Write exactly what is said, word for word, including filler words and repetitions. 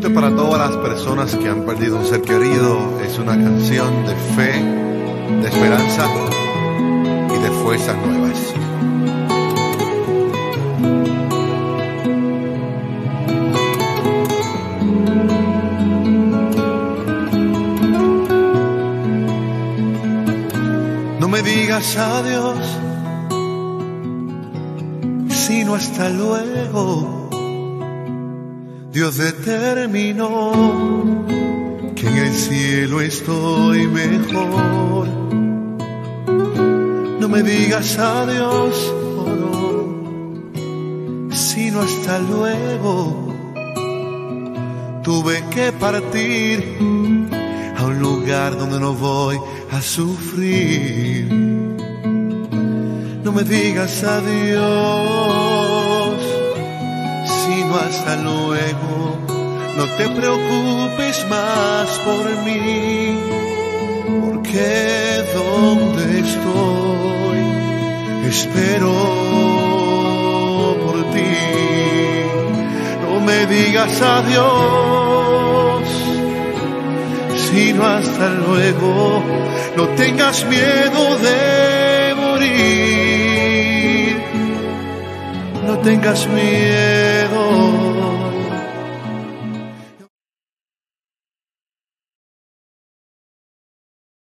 Esto es para todas las personas que han perdido un ser querido. Es una canción de fe, de esperanza y de fuerzas nuevas. No me digas adiós, sino hasta luego. Dios determinó que en el cielo estoy mejor. No me digas adiós, oh no, sino hasta luego. Tuve que partir a un lugar donde no voy a sufrir. No me digas adiós, sino hasta luego. No te preocupes más por mí, porque donde estoy espero por ti. No me digas adiós, sino hasta luego. No tengas miedo de morir, no tengas miedo